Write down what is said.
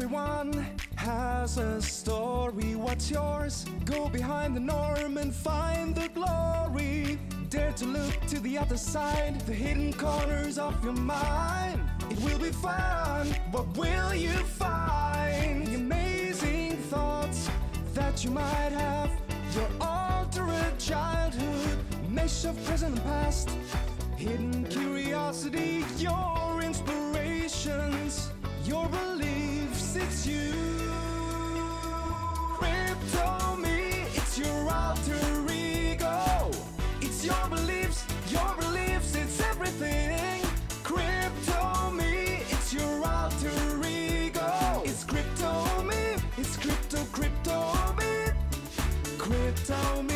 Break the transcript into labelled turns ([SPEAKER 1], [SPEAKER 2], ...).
[SPEAKER 1] Everyone has a story, what's yours? Go behind the norm and find the glory. Dare to look to the other side, the hidden corners of your mind. It will be fun, what will you find? The amazing thoughts that you might have, your altered childhood, mesh of present and past, hidden curiosity, your inspirations, your beliefs, it's you. CryptoMe, it's your alter ego. It's your beliefs, it's everything. CryptoMe, it's your alter ego. It's CryptoMe, it's CryptoMe. CryptoMe.